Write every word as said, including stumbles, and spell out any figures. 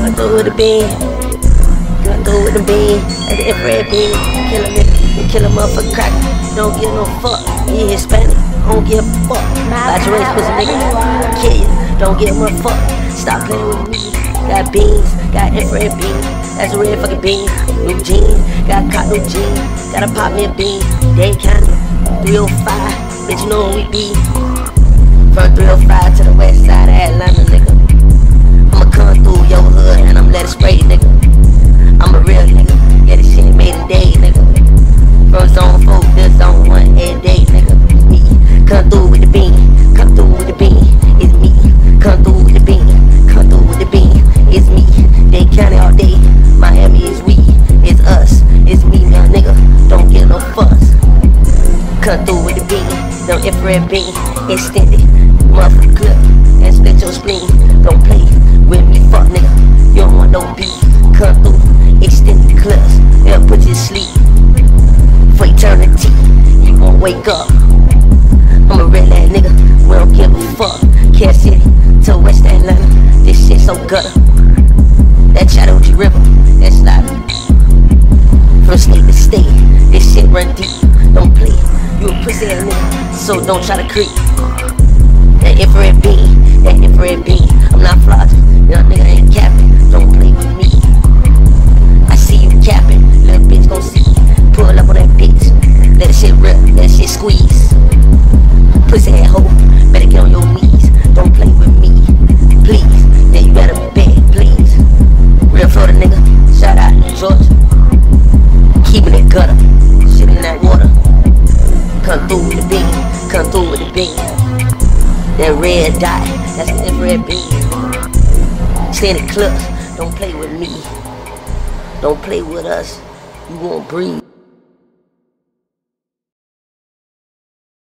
Come through with the beam. Come through with the beam. That's the infrared beam. Kill a nigga. Kill a motherfucker crack. Don't give no fuck. He Hispanic. Don't give a fuck. Watch your race, pussy nigga. Kill you. Don't give a fuck. Stop playing with me. Got beans. Got infrared beam. That's a red fucking bean. New jeans. Got caught new jeans. Gotta pop me a bean. Dade County. three oh five. Bitch, you know who we be. From three oh five to the west side of Atlanta, nigga. I'ma come through your hood and I'ma let it spray, nigga. I'm a real nigga. Yeah, this shit ain't made a day, nigga. From zone four to zone one every day, nigga. Me. Come through with the beam. Come through with the beam. It's me. Come through with the beam. Come through with the beam. It's me. Dade County all day. Miami is we. It's us. It's me, man, nigga. Don't get no fuss. Come through with the beam. No infrared beam. Extended. Motherfucker clip. And split your spleen. Don't play with me, fuck nigga. You don't want no beef. Come through. Extended clips. They'll put you to sleep. For eternity. You gon' wake up. I'm a real ass nigga. We don't give a fuck. Kansas City to West Atlanta. This shit so gutter. That Chattahoochee River. That's like from state to state. This shit run deep. Don't play. You a pussy ass nigga. So don't try to creep. That infrared beam. That infrared beam. I'm not flogging. Young nigga ain't capping. Don't play with me. I see you capping. Little bitch gon' see. Pull up on that bitch. Let that shit rip. Let that shit squeeze. Pussy ass hoe. Better get on your knees. Don't play with me. Please. Yeah, you better beg. Please. Real Florida nigga. Shout out to Georgia. Keeping it gutter. Shit in that water. Come through with the beam. Come through with the beam. That red dot. That's the infrared beam. Extended clips. Don't play with me. Don't play with us. You won't breathe.